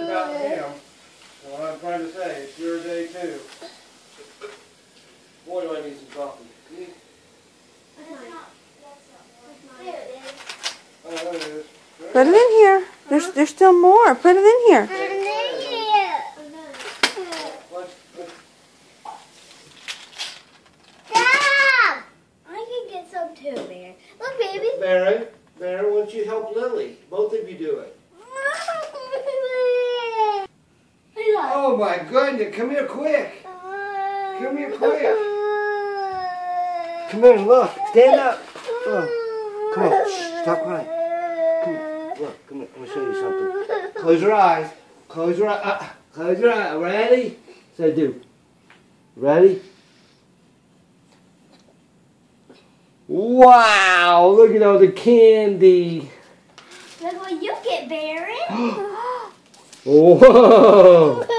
about him. What I'm trying to say, it's your day too. Boy, do I need some coffee. Oh, there it is. Put it in here. There's still more. Put it in here. Stop! I can get some too, Baron. Look, baby. Baron, why don't you help Lily? Both of you do it. Oh my goodness, come here quick. Come here quick. Come here, look. Stand up. Oh. Come on, shh, stop crying. Come here. Look, come here. Let me show you something. Close your eyes. Close your eyes. Close your eyes. Ready? Say do. Ready? Wow, look at all the candy. Look what you get, Baron. Whoa.